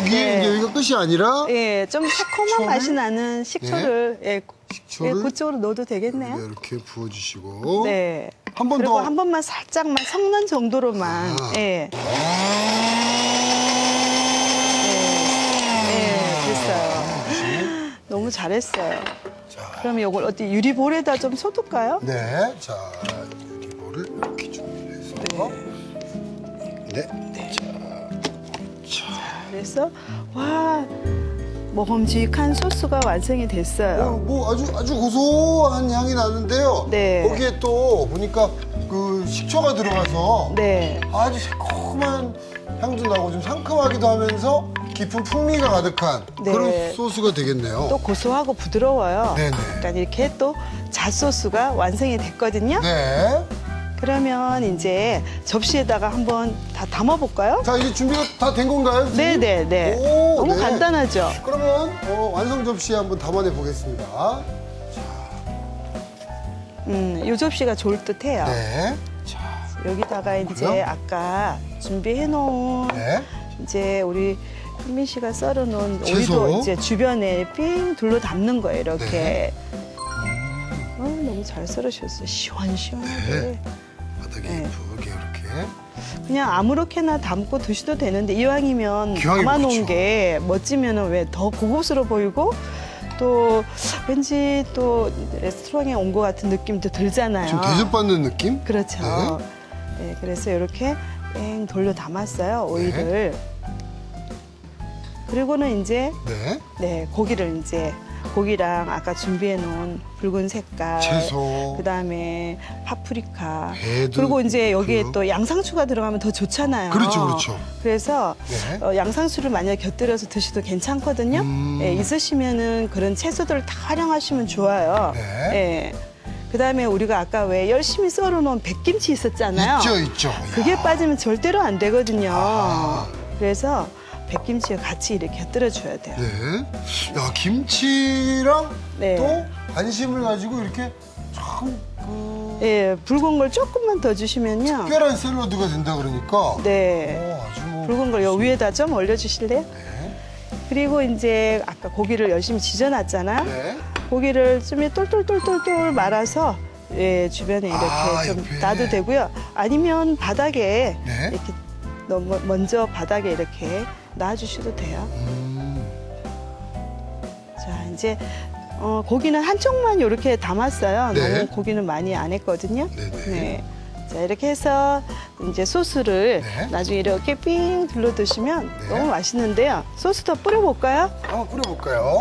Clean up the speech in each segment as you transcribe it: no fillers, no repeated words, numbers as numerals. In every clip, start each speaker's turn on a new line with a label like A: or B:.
A: 이제 여기가 끝이 아니라
B: 예, 좀 새콤한 맛이 나는 식초를
A: 식초를
B: 그쪽으로 넣어도 되겠네요.
A: 이렇게 부어주시고
B: 네.
A: 한 번
B: 그리고
A: 더.
B: 한 번만 살짝만 섞는 정도로만. 예. 됐어요. 너무 잘했어요. 그럼 이걸 어디 유리볼에다 좀 쏟을까요?
A: 네, 자 유리볼을 이렇게 준비를 해서 자,
B: 그래서 와 먹음직한 소스가 완성이 됐어요.
A: 뭐 아주 고소한 향이 나는데요.
B: 네.
A: 거기에 또 보니까 그 식초가 들어가서
B: 네.
A: 아주 새콤한 향도 나고 좀 상큼하기도 하면서 깊은 풍미가 가득한 그런 소스가 되겠네요.
B: 또 고소하고 부드러워요.
A: 네네.
B: 그러니까 이렇게 또 잣소스가 완성이 됐거든요.
A: 네.
B: 그러면 이제 접시에다가 한번 다 담아볼까요?
A: 자, 이제 준비가 다 된 건가요? 선생님?
B: 네네네.
A: 오,
B: 너무
A: 네.
B: 간단하죠?
A: 그러면 완성 접시에 한번 담아내 보겠습니다.
B: 이 접시가 좋을 듯해요.
A: 네. 자,
B: 여기다가 이제
A: 그래요?
B: 아까 준비해놓은 이제 우리 현민 씨가 썰어놓은
A: 채소?
B: 오이도 이제 주변에 삥 둘러 담는 거예요, 이렇게. 너무 잘 썰으셨어요. 시원시원하게.
A: 바닥에 예쁘게 이렇게.
B: 그냥 아무렇게나 담고 드셔도 되는데 이왕이면 담아놓은
A: 그렇죠.
B: 게 멋지면 왜 더 고급스러워 보이고 또 왠지 또 레스토랑에 온 것 같은 느낌도 들잖아요.
A: 좀 대접받는 느낌?
B: 그렇죠. 네, 그래서 이렇게 뺑 돌려 담았어요, 오이를. 그리고는 이제 고기를 이제 고기랑 아까 준비해 놓은 붉은 색깔,
A: 채소,
B: 그다음에 파프리카,
A: 배도
B: 그리고 이제 여기에
A: 있고요.
B: 또 양상추가 들어가면 더 좋잖아요.
A: 그렇죠.
B: 그래서 양상추를 만약에 곁들여서 드셔도 괜찮거든요. 있으시면은 그런 채소들을 다 활용하시면 좋아요. 그다음에 우리가 아까 왜 열심히 썰어놓은 백김치 있었잖아요.
A: 있죠.
B: 그게 빠지면 절대로 안 되거든요. 그래서 백김치와 같이 이렇게 곁들여줘야 돼요.
A: 야, 김치랑
B: 네.
A: 또 안심을 가지고 이렇게 참
B: 붉은 걸 조금만 더 주시면요.
A: 특별한 샐러드가 된다 그러니까. 아주 뭐
B: 붉은 걸 요 위에다 좀 올려주실래요? 그리고 이제 아까 고기를 열심히 지져놨잖아요. 고기를 좀 똘똘똘똘똘 말아서 주변에 이렇게 좀
A: 옆에.
B: 놔도 되고요. 아니면 바닥에 이렇게 먼저 바닥에 이렇게 놔주셔도 돼요. 자, 이제 고기는 한쪽만 이렇게 담았어요. 너무 고기는 많이 안 했거든요. 자, 이렇게 해서 이제 소스를 나중에 이렇게 삥 둘러 드시면 너무 맛있는데요. 소스 더 뿌려볼까요?
A: 한번 뿌려볼까요?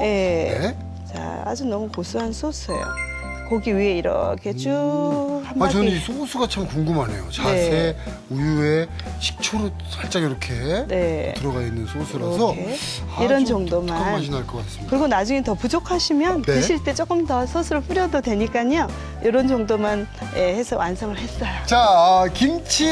B: 자, 아주 너무 고소한 소스예요. 고기 위에 이렇게 쭉 한 바퀴.
A: 저는 이 소스가 참 궁금하네요. 자세, 우유에 식초로 살짝 이렇게 들어가 있는 소스라서
B: 이런 정도만.
A: 독특한 맛이 날 것 같습니다.
B: 그리고 나중에 더 부족하시면 드실 때 조금 더 소스를 뿌려도 되니까요. 이런 정도만 해서 완성을 했어요.
A: 자, 김치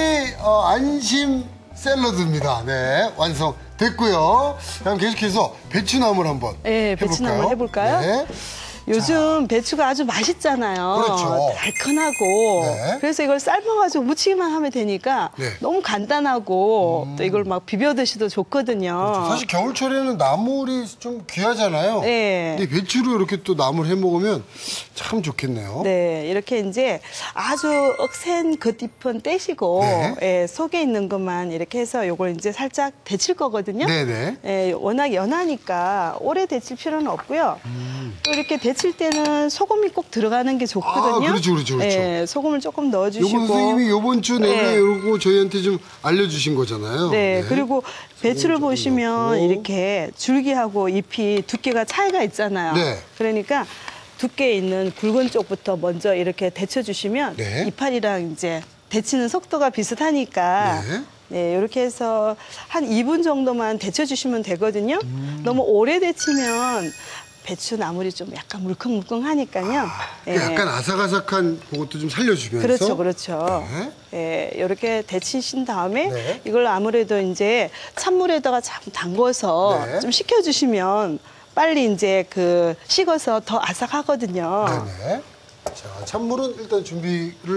A: 안심 샐러드입니다. 완성 됐고요. 그럼 계속해서 배추나물 한번 해볼까요?
B: 배추나물 해볼까요? 요즘 배추가 아주 맛있잖아요.
A: 그렇죠.
B: 달큰하고. 그래서 이걸 삶아가지고 무치기만 하면 되니까 너무 간단하고 또 이걸 막 비벼 드셔도 좋거든요.
A: 그렇죠. 사실 겨울철에는 나물이 좀 귀하잖아요. 근데 배추로 이렇게 또 나물 해 먹으면 참 좋겠네요.
B: 이렇게 이제 아주 억센 겉잎은 떼시고 속에 있는 것만 이렇게 해서 요걸 이제 살짝 데칠 거거든요. 워낙 연하니까 오래 데칠 필요는 없고요. 또 이렇게 데칠 때는 소금이 꼭 들어가는 게 좋거든요.
A: 그렇죠.
B: 소금을 조금 넣어주시고.
A: 요거 선생님이 요번 주 내내 요거 저희한테 좀 알려주신 거잖아요.
B: 그리고 배추를 보시면 이렇게 줄기하고 잎이 두께가 차이가 있잖아요. 그러니까 두께 있는 굵은 쪽부터 먼저 이렇게 데쳐주시면 이파리랑 이제 데치는 속도가 비슷하니까 이렇게 해서 한 2분 정도만 데쳐주시면 되거든요. 너무 오래 데치면 배추 나물이 좀 약간 물컹물컹하니까요.
A: 약간 아삭아삭한 그것도 좀 살려주면서.
B: 그렇죠. 이렇게 데치신 다음에 이걸 아무래도 이제 찬물에다가 좀 담궈서 좀 식혀주시면 빨리 이제 식어서 더 아삭하거든요.
A: 자, 찬물은 일단 준비를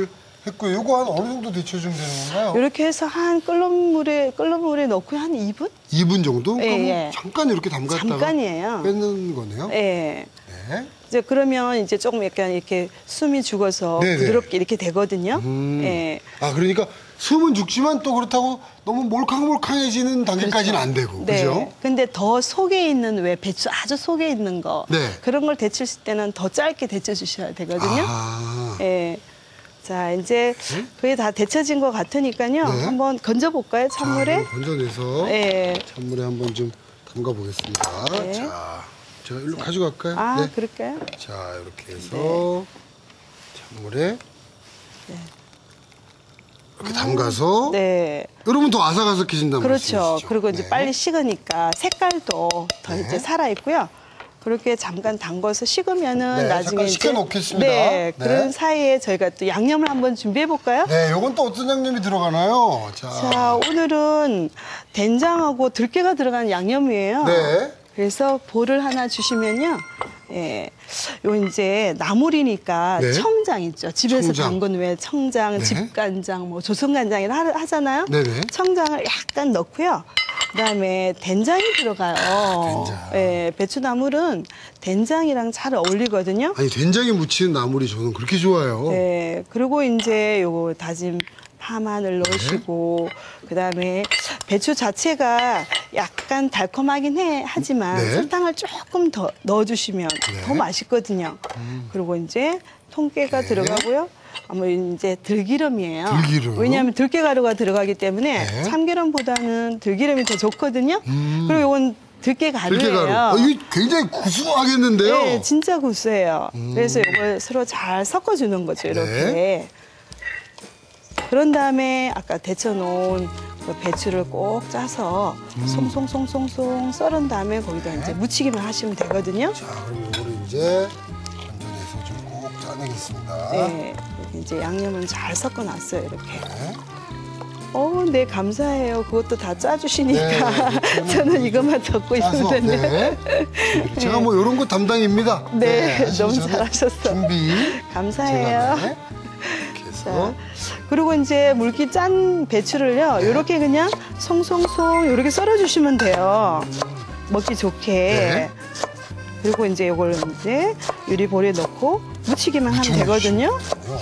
A: 했고, 요거 한 어느 정도 데쳐주면 되는 건가요?
B: 이렇게 해서 한 끓는 물에 넣고 한 2분?
A: 2분 정도?
B: 예,
A: 그럼
B: 예.
A: 잠깐 이렇게 담갔다가
B: 잠깐이에요.
A: 뺏는 거네요?
B: 네.
A: 네.
B: 이제 그러면 이제 조금 약간 이렇게 숨이 죽어서
A: 네네.
B: 부드럽게 이렇게 되거든요. 예.
A: 아, 그러니까 숨은 죽지만 또 그렇다고 너무 몰캉몰캉해지는 단계까지는 안 되고,
B: 네.
A: 그죠?
B: 근데 더 속에 있는 왜 배추 아주 속에 있는 거
A: 네.
B: 그런 걸 데칠 때는 더 짧게 데쳐 주셔야 되거든요.
A: 아.
B: 예. 자, 이제 그게 다 데쳐진 것 같으니까요.
A: 네.
B: 한번 건져 볼까요? 찬물에?
A: 자, 건져내서
B: 예.
A: 찬물에 한번 좀 담가 보겠습니다.
B: 네.
A: 자, 제가 일로 가져갈까요?
B: 아,
A: 네.
B: 그럴까요?
A: 자, 이렇게 해서 찬물에 이렇게 담가서
B: 네.
A: 여러분 더 아삭아삭해진다는
B: 그렇죠.
A: 말씀이시죠?
B: 그리고 이제
A: 네.
B: 빨리 식으니까 색깔도 더
A: 네.
B: 이제 살아 있고요. 그렇게 잠깐 담궈서 식으면은
A: 네,
B: 나중에
A: 잠깐
B: 이제
A: 식혀놓겠습니다.
B: 네,
A: 네.
B: 그런 사이에 저희가 또 양념을 한번 준비해 볼까요?
A: 네, 요건 또 어떤 양념이 들어가나요?
B: 자, 오늘은 된장하고 들깨가 들어간 양념이에요.
A: 네.
B: 그래서 볼을 하나 주시면요. 예. 요 이제 나물이니까
A: 네.
B: 청장 있죠. 집에서
A: 청장.
B: 담근 왜 청장,
A: 네.
B: 집간장, 뭐 조선간장이라 하잖아요.
A: 네네.
B: 청장을 약간 넣고요. 그다음에 된장이 들어가요.
A: 된장.
B: 예, 배추나물은 된장이랑 잘 어울리거든요.
A: 아니, 된장에 묻히는 나물이 저는 그렇게 좋아요.
B: 네, 그리고 이제 요거 다진 파마늘 넣으시고 그다음에 배추 자체가 약간 달콤하긴 하지만
A: 네.
B: 설탕을 조금 더 넣어주시면 더 맛있거든요. 그리고 이제 통깨가
A: 네.
B: 들어가고요. 아마 이제 들기름이에요.
A: 들기름.
B: 왜냐하면 들깨가루가 들어가기 때문에
A: 네.
B: 참기름보다는 들기름이 더 좋거든요. 그리고 이건 들깨가루예요.
A: 들깨가루. 이게 굉장히 구수하겠는데요?
B: 네, 진짜 구수해요. 그래서 이걸 서로 잘 섞어주는 거죠, 이렇게.
A: 네.
B: 그런 다음에 아까 데쳐놓은 그 배추를 꼭 짜서 송송송송송 썰은 다음에 거기다 이제 무치기만 하시면 되거든요.
A: 자, 그럼 이거를 이제 건져내서 좀 꼭 짜내겠습니다.
B: 네, 여기 이제 양념은 잘 섞어놨어요, 이렇게.
A: 네.
B: 네, 감사해요. 그것도 다 짜주시니까.
A: 네,
B: 저는 이것만 적고 있으면
A: 짜서,
B: 되는데.
A: 네. 제가 뭐 이런 거 담당입니다.
B: 네,
A: 사실
B: 너무
A: 저는
B: 잘하셨어요.
A: 준비.
B: 감사해요.
A: 제가 네, 이렇게 해서.
B: 그리고 이제 물기 짠 배추를요, 이렇게 그냥 송송송 이렇게 썰어주시면 돼요. 먹기 좋게.
A: 네.
B: 그리고 이제 이걸 이제 유리볼에 넣고 무치기만 하면 되거든요.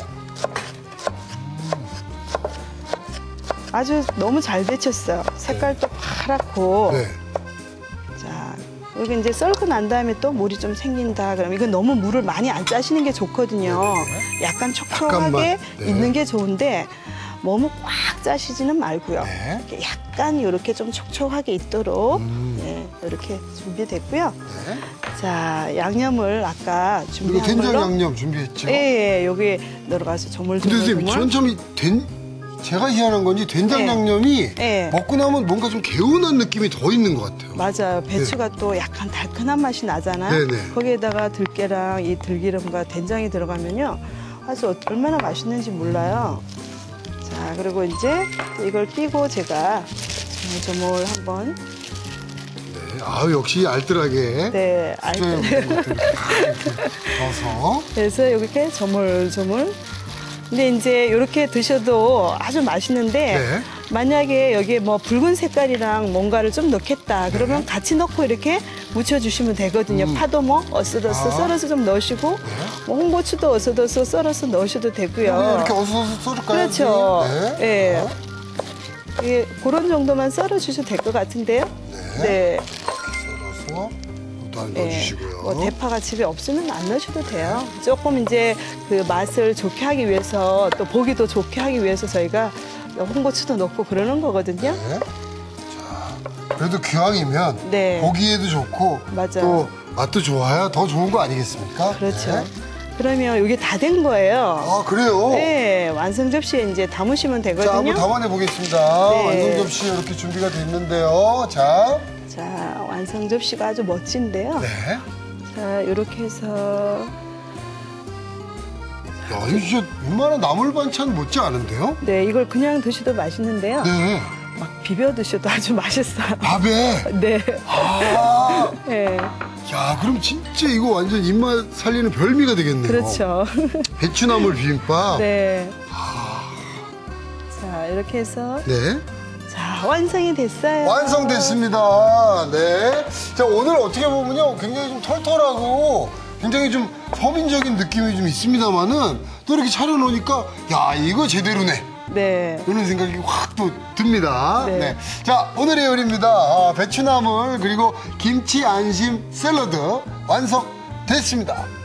B: 아주 너무 잘 데쳤어요. 색깔도 파랗고.
A: 네.
B: 자, 여기 이제 썰고 난 다음에 또 물이 좀 생긴다. 그럼 이건 너무 물을 많이 안 짜시는 게 좋거든요. 약간 촉촉하게
A: 약간만, 네.
B: 있는 게 좋은데 너무 꽉 짜시지는 말고요.
A: 네.
B: 이렇게 약간 이렇게 좀 촉촉하게 있도록 네, 이렇게 준비됐고요.
A: 네.
B: 자, 양념을 아까
A: 그리고
B: 준비한
A: 된장
B: 걸로
A: 양념 준비했죠?
B: 예, 여기 들어가서
A: 근데 선생님,
B: 조물조물.
A: 저는 참 제가 희한한 건지 된장
B: 네.
A: 양념이
B: 네.
A: 먹고 나면 뭔가 좀 개운한 느낌이 더 있는 것 같아요.
B: 맞아요. 배추가 또 약간 달큰한 맛이 나잖아요.
A: 네네.
B: 거기에다가 들깨랑 이 들기름과 된장이 들어가면요. 아주 얼마나 맛있는지 몰라요. 자, 그리고 이제 이걸 끼고 제가 조물조물 한번.
A: 네. 아우, 역시 알뜰하게.
B: 네,
A: 수저에 묻은 것들 이렇게 넣어서.
B: 그래서 이렇게 조물조물. 근데 이제 이렇게 드셔도 아주 맛있는데
A: 네.
B: 만약에 여기에 뭐 붉은 색깔이랑 뭔가를 좀 넣겠다 그러면 같이 넣고 이렇게 무쳐주시면 되거든요. 파도 뭐 어슷어슷 썰어서 좀 넣으시고 뭐 홍고추도 어슷어슷 썰어서 넣으셔도 되고요.
A: 이렇게 어서서 썰을까요?
B: 그렇죠.
A: 선생님? 네.
B: 예. 예, 그런 정도만 썰어주셔도 될 것 같은데요. 네.
A: 썰어서 또 안
B: 네.
A: 넣어주시고요.
B: 뭐 대파가 집에 없으면 안 넣으셔도 돼요. 조금 이제 그 맛을 좋게 하기 위해서 또 보기도 좋게 하기 위해서 저희가 홍고추도 넣고 그러는 거거든요.
A: 네. 자, 그래도 기왕이면
B: 네.
A: 보기에도 좋고
B: 맞아요.
A: 또 맛도 좋아야 더 좋은 거 아니겠습니까?
B: 그렇죠.
A: 네.
B: 그러면 이게 다 된 거예요.
A: 아, 그래요?
B: 네, 완성 접시에 이제 담으시면 되거든요.
A: 자, 한번 담아내 보겠습니다.
B: 네.
A: 완성 접시 이렇게 준비가 됐는데요. 자,
B: 자, 완성 접시가 아주 멋진데요.
A: 네.
B: 자, 이렇게 해서
A: 야, 이거 진짜 웬만한 나물 반찬 못지 않은데요?
B: 네, 이걸 그냥 드셔도 맛있는데요.
A: 네.
B: 막 비벼 드셔도 아주 맛있어요.
A: 밥에.
B: 네.
A: 아,
B: 네.
A: 야, 그럼 진짜 이거 완전 입맛 살리는 별미가 되겠네요.
B: 그렇죠.
A: 배추나물 비빔밥.
B: 네.
A: 아,
B: 이렇게 해서
A: 네.
B: 자, 완성이 됐어요.
A: 완성됐습니다. 네. 자, 오늘 어떻게 보면요. 굉장히 좀 털털하고 굉장히 좀 서민적인 느낌이 좀 있습니다만은 또 이렇게 차려놓으니까 야, 이거 제대로네.
B: 네.
A: 이런 생각이 확 또 듭니다.
B: 네.
A: 네. 자, 오늘의 요리입니다. 배추나물 그리고 김치 안심 샐러드 완성됐습니다.